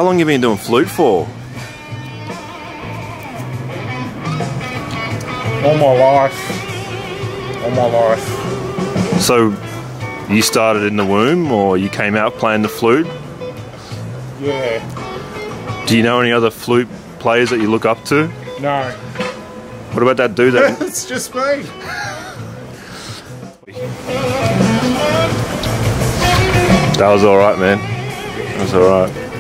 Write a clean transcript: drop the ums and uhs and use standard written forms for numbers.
how long have you been doing flute for? All my life. All my life. So, you started in the womb, or you came out playing the flute? Yeah. Do you know any other flute players that you look up to? No. What about that dude that... It's just me. That was alright, man. That was alright.